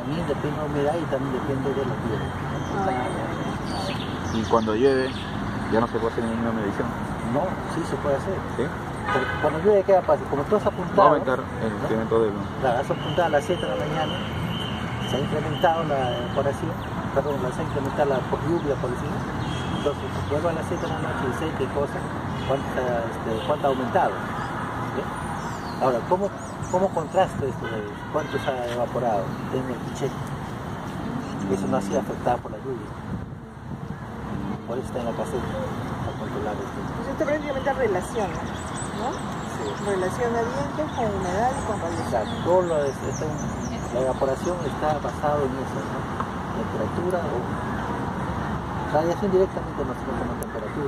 también depende de la humedad y también depende de la tierra. Y cuando llueve, ya no se puede hacer ninguna medición. No, sí se puede hacer. ¿Sí? Porque cuando llueve, ¿qué pasa? Como tú has apuntado, Va a aumentar el incremento del... claro, has apuntado a las 7 de la mañana, se ha incrementado la evaporación, perdón, se ha incrementado por lluvia, por decirlo. Entonces, luego a las 7 de la noche, 6, ¿qué cosa? ¿Cuánto ha aumentado? ¿Sí? Ahora, ¿cómo contrasto esto de cuánto se ha evaporado? Tengo el cheque. Eso no ha sido afectado por la lluvia. Por eso está en la caseta, para controlar esto. Pues esto prácticamente relaciona, ¿no? Sí. Relaciona vientos con humedad y con radiación. Exacto. Todo la evaporación está basado en eso, ¿no? Temperatura o radiación directamente no se toma temperatura.